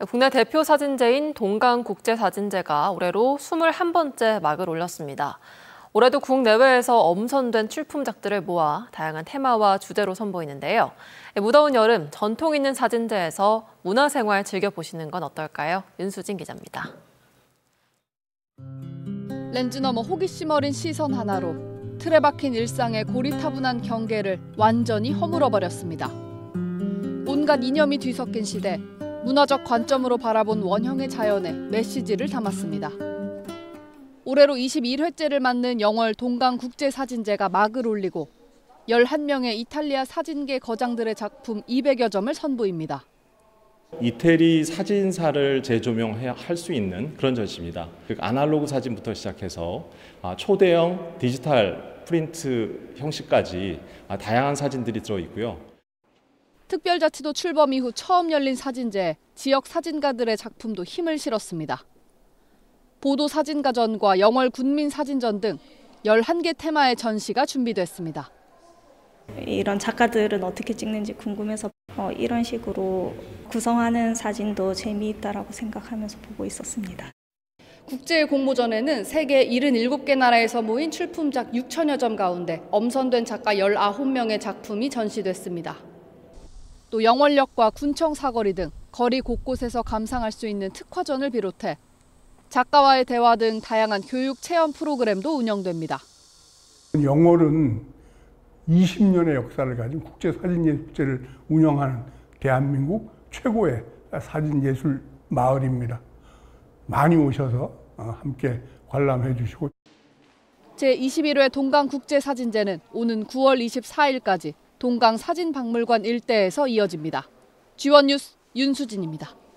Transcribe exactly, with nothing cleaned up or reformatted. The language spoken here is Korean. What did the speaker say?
국내 대표 사진제인 동강국제사진제가 올해로 스물한 번째 막을 올렸습니다. 올해도 국내외에서 엄선된 출품작들을 모아 다양한 테마와 주제로 선보이는데요. 무더운 여름 전통 있는 사진제에서 문화생활 즐겨보시는 건 어떨까요? 윤수진 기자입니다. 렌즈 너머 호기심 어린 시선 하나로 틀에 박힌 일상의 고리타분한 경계를 완전히 허물어버렸습니다. 온갖 이념이 뒤섞인 시대, 문화적 관점으로 바라본 원형의 자연에 메시지를 담았습니다. 올해로 이십일 회째를 맞는 영월 동강국제사진제가 막을 올리고 열한 명의 이탈리아 사진계 거장들의 작품 이백여 점을 선보입니다. 이태리 사진사를 재조명해야 할 수 있는 그런 전시입니다. 아날로그 사진부터 시작해서 초대형 디지털 프린트 형식까지 다양한 사진들이 들어있고요. 특별자치도 출범 이후 처음 열린 사진제에 지역 사진가들의 작품도 힘을 실었습니다. 보도사진가전과 영월 군민사진전 등 열한 개 테마의 전시가 준비됐습니다. 이런 작가들은 어떻게 찍는지 궁금해서 어, 이런 식으로 구성하는 사진도 재미있다라고 생각하면서 보고 있었습니다. 국제 공모전에는 세계 칠십칠 개 나라에서 모인 출품작 육천여 점 가운데 엄선된 작가 열아홉 명의 작품이 전시됐습니다. 또 영월역과 군청 사거리 등 거리 곳곳에서 감상할 수 있는 특화전을 비롯해 작가와의 대화 등 다양한 교육 체험 프로그램도 운영됩니다. 영월은 이십 년의 역사를 가진 국제사진예술제를 운영하는 대한민국 최고의 사진예술 마을입니다. 많이 오셔서 함께 관람해 주시고. 제이십일 회 동강국제사진제는 오는 구월 이십사일까지 동강사진박물관 일대에서 이어집니다. 지원 뉴스 윤수진입니다.